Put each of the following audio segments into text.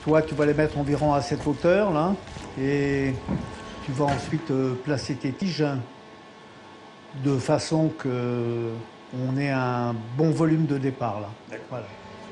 Toi, tu vas les mettre environ à cette hauteur, là, et tu vas ensuite placer tes tiges de façon que on ait un bon volume de départ, là. Voilà.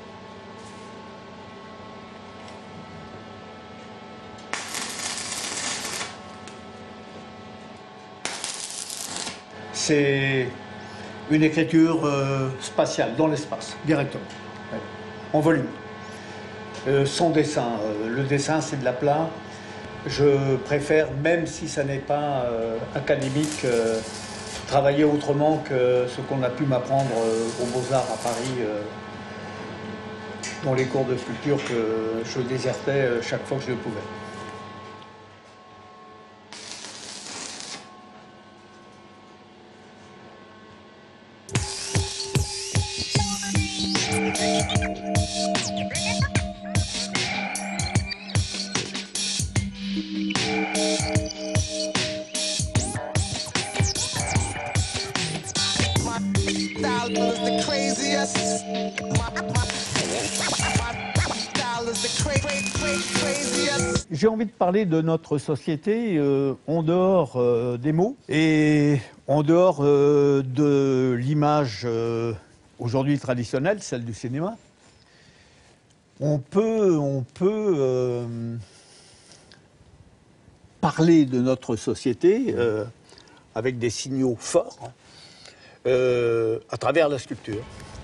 C'est une écriture spatiale, dans l'espace, directement, en volume. Sans dessin. Le dessin, c'est de l'aplat. Je préfère, même si ça n'est pas académique, travailler autrement que ce qu'on a pu m'apprendre aux Beaux-Arts à Paris, dans les cours de sculpture que je désertais chaque fois que je le pouvais. J'ai envie de parler de notre société en dehors des mots et en dehors de l'image aujourd'hui traditionnelle, celle du cinéma. On peut parler de notre société avec des signaux forts à travers la sculpture.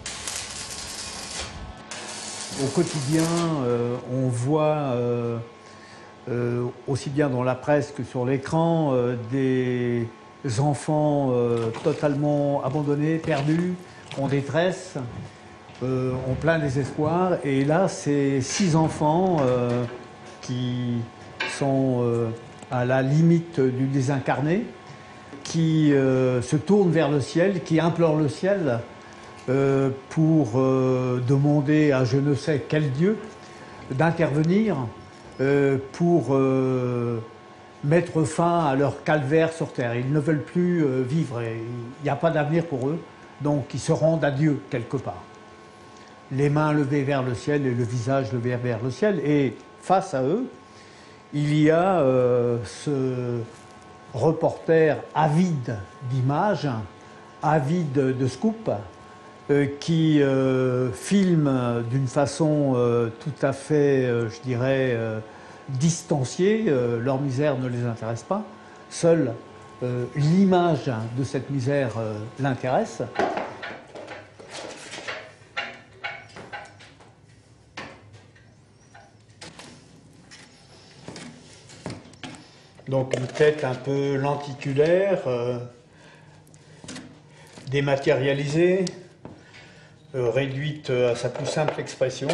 Au quotidien, on voit aussi bien dans la presse que sur l'écran des enfants totalement abandonnés, perdus, en détresse, en plein désespoir. Et là, c'est 6 enfants qui sont à la limite du désincarné, qui se tournent vers le ciel, qui implorent le ciel pour demander à je ne sais quel Dieu d'intervenir pour mettre fin à leur calvaire sur terre. Ils ne veulent plus vivre, il n'y a pas d'avenir pour eux, donc ils se rendent à Dieu quelque part. Les mains levées vers le ciel et le visage levé vers le ciel, et face à eux, il y a ce reporter avide d'images, avide de scoops, qui filment d'une façon tout à fait, je dirais, distanciée. Leur misère ne les intéresse pas. Seule l'image de cette misère l'intéresse. Donc une tête un peu lenticulaire, dématérialisée, réduite à sa plus simple expression.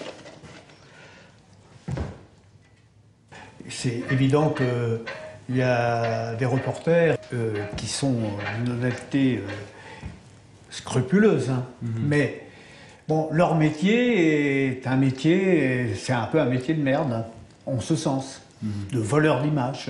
C'est évident qu'il y a des reporters qui sont d'une honnêteté scrupuleuse, hein. Mais bon, leur métier est un métier, c'est un peu un métier de merde, en ce sens, de voleur d'image.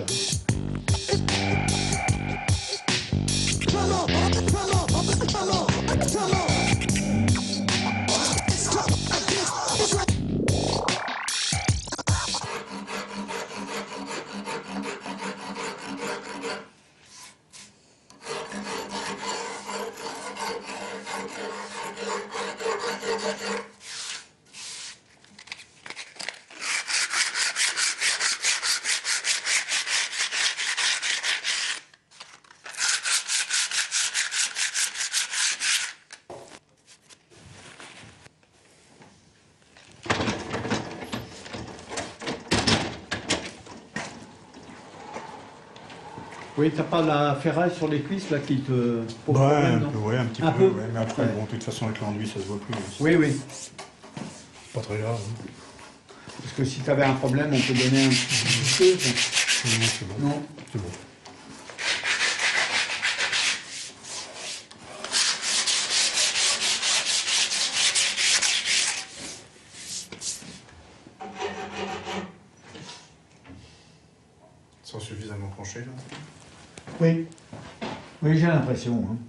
Oui, t'as pas la ferraille sur les cuisses là qui te pose problème, non ? Ouais, un petit peu, ouais. Mais après, bon, de toute façon, avec l'enduit, ça se voit plus. Oui, oui. Pas très grave. Hein. Parce que si tu avais un problème, on peut donner un petit peu. Non, c'est bon. Non. C'est bon. Ils sont suffisamment penchés, là ? Oui. Oui, j'ai l'impression. Hein.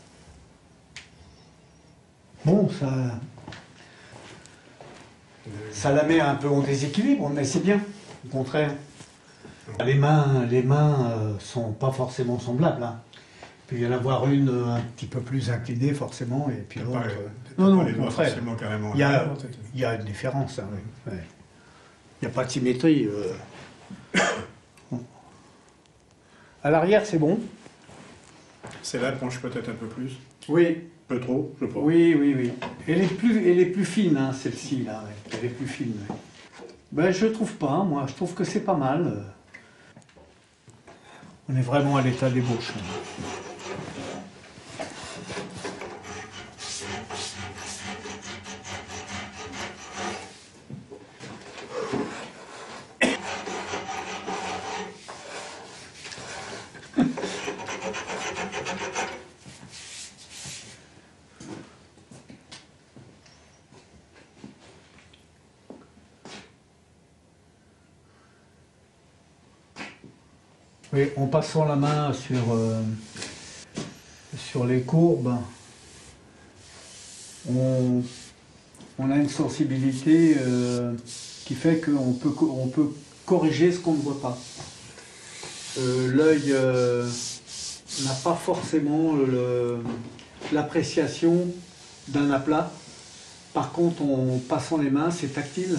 Bon, ça... Ça la met un peu en déséquilibre, mais c'est bien, au contraire. Les mains sont pas forcément semblables. Hein. Il peut y en avoir une un petit peu plus inclinée, forcément, et puis l'autre... Non, les doigts forcément carrément. Il y a une différence. Hein, oui. Ouais. Il n'y a pas de symétrie. À l'arrière, c'est bon. Celle-là penche peut-être un peu plus. Oui. Peu trop, je pense. Oui. Elle est plus fine, hein, celle-ci, là. Ouais. Elle est plus fine. Ouais. Ben, je trouve pas, moi. Je trouve que c'est pas mal. On est vraiment à l'état d'ébauche. Oui, en passant la main sur les courbes, on a une sensibilité qui fait qu'on peut corriger ce qu'on ne voit pas. L'œil n'a pas forcément l'appréciation d'un aplat. Par contre, en passant les mains, c'est tactile.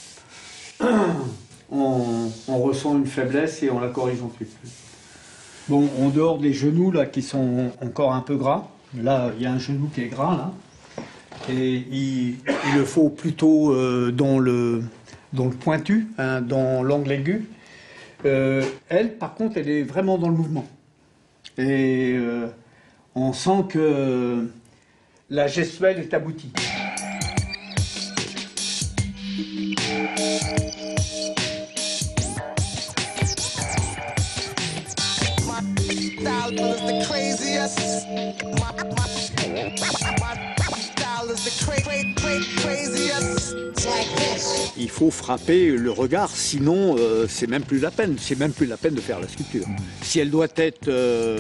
On ressent une faiblesse et on la corrige ensuite. Bon, en dehors des genoux là qui sont encore un peu gras, là il y a un genou qui est gras là, et il le faut plutôt dans le pointu, hein, dans l'angle aigu. Elle, par contre, elle est vraiment dans le mouvement. Et on sent que la gestuelle est aboutie. Il faut frapper le regard, sinon c'est même plus la peine. C'est même plus la peine de faire la sculpture. Si elle doit être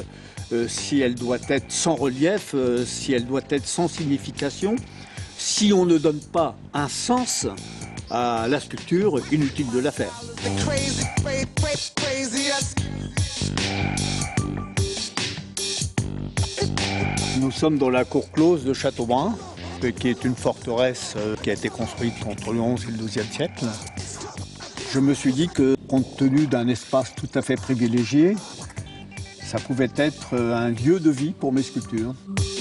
sans relief, si elle doit être sans signification, si on ne donne pas un sens à la sculpture, inutile de la faire. Nous sommes dans la cour close de Châteaubrun, qui est une forteresse qui a été construite entre le XIe et le XIIe siècle. Je me suis dit que, compte tenu d'un espace tout à fait privilégié, ça pouvait être un lieu de vie pour mes sculptures.